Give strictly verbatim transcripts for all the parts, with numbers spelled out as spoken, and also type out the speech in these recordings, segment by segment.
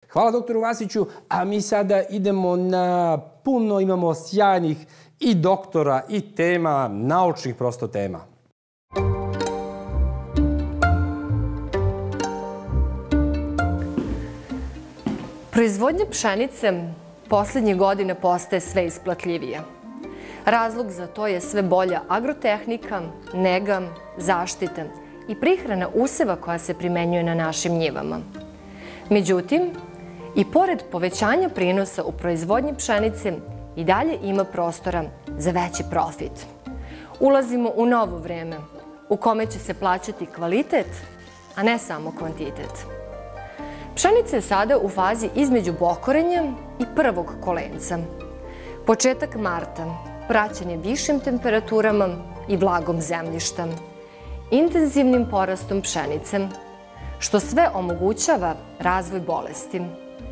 Hvala doktoru Vasiću, a mi sada idemo na puno, imamo sjajnih i doktora i tema, naučnih prosto tema. Proizvodnja pšenice poslednjih godina postaje sve isplatljivija. Razlog za to je sve bolja agrotehnika, nega, zaštita i prihrana useva koja se primenjuje na našim njivama. Međutim, i pored povećanja prinosa u proizvodnji pšenice, i dalje ima prostora za veći profit. Ulazimo u novo vreme u kome će se plaćati kvalitet, a ne samo kvantitet. Pšenica je sada u fazi između bokorenja i prvog kolenca. Početak marta praćen je višim temperaturama i vlagom zemljišta, intenzivnim porastom pšenice, što sve omogućava razvoj bolesti.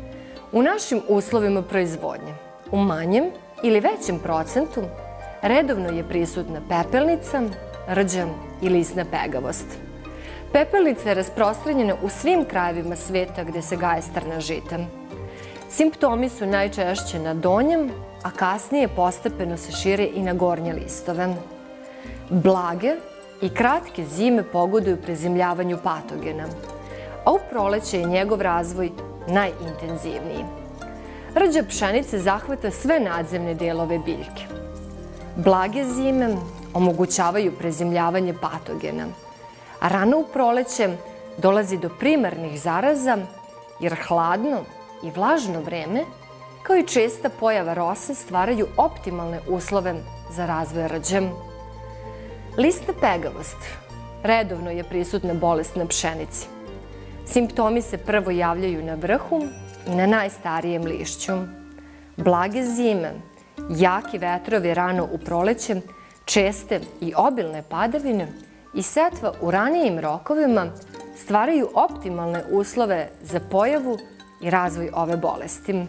U našim uslovima proizvodnje, u manjem ili većem procentu, redovno je prisutna pepelnica, rđa i lisna pegavost. Pepelnica je rasprostranjena u svim krajevima sveta gde se gaje strna žita. Simptomi su najčešće na donjem, a kasnije postepeno se šire i na gornje listove. Blage i kratke zime pogoduju prezimljavanju patogena, a u proleće je njegov razvoj najintenzivniji. Rđa pšenice zahvata sve nadzemne delove biljke. Blage zime omogućavaju prezimljavanje patogena, a rano u proleće dolazi do primarnih zaraza jer hladno i vlažno vreme, kao i česta pojava rose, stvaraju optimalne uslove za razvoj rđa. Lisna pegavost redovno je prisutna bolest na pšenici. Simptomi se prvo javljaju na vrhu i na najstarijem lišću. Blage zime, jaki vetrovi rano u proleće, česte i obilne padavine i setva u ranijim rokovima stvaraju optimalne uslove za pojavu i razvoj ove bolesti.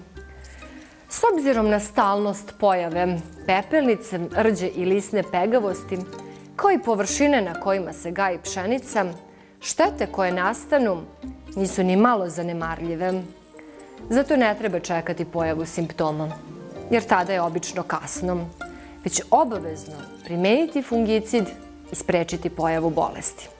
S obzirom na stalnost pojave pepelnice, rđe i lisne pegavosti, kao i površine na kojima se gaji pšenica, štete koje nastanu nisu ni malo zanemarljive. Zato ne treba čekati pojavu simptoma, jer tada je obično kasno, već obavezno primeniti fungicid i sprečiti pojavu bolesti.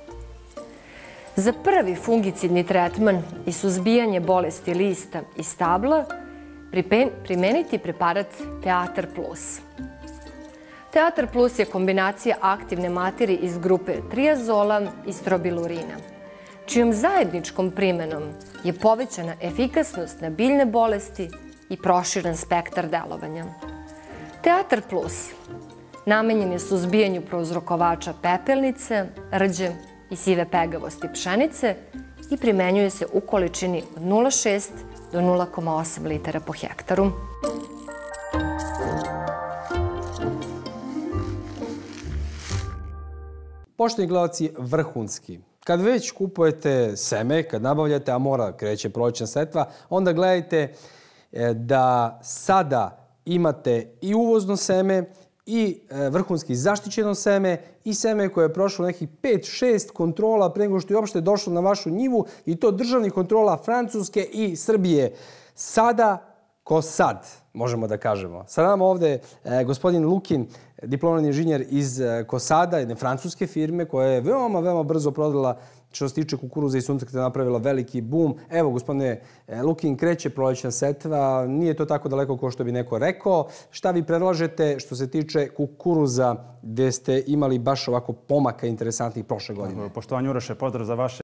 Za prvi fungicidni tretman i suzbijanje bolesti lista i stabla primeniti preparat Teatar plus. Teatar plus je kombinacija aktivne materije iz grupe triazola i strobilurina, čijom zajedničkom primenom je povećana efikasnost na biljne bolesti i proširen spektar delovanja. Teatar plus namenjen je suzbijanju prouzrokovača pepelnice, rđe i sive pegavosti pšenice i primenjuje se u količini od nula zarez šest do nula zarez osam litara po hektaru. Poštovni gledalci, vrhunski. Kad već kupujete seme, kad nabavljate, a mora kreće prolećna setva, onda gledajte da sada imate i uvozno seme, i vrhunski zaštićeno seme, i seme koje je prošlo nekih pet šest kontrola pre nego što je uopšte došlo na vašu njivu, i to državnih kontrola Francuske i Srbije. Sada ko sad, možemo da kažemo. Sad nam ovde gospodin Lukin, diplomirani inženjer iz Kosada, jedne francuske firme koja je veoma, veoma brzo prodala što se tiče kukuruza i suncokreta, napravila veliki bum. Evo, gospodine Lukin, kreće prolećna setva, nije to tako daleko kao što bi neko rekao. Šta vi predlažete što se tiče kukuruza gde ste imali baš ovako pomaka interesantnih prošle godine? Poštovanje Uroše, pozdrav za vaše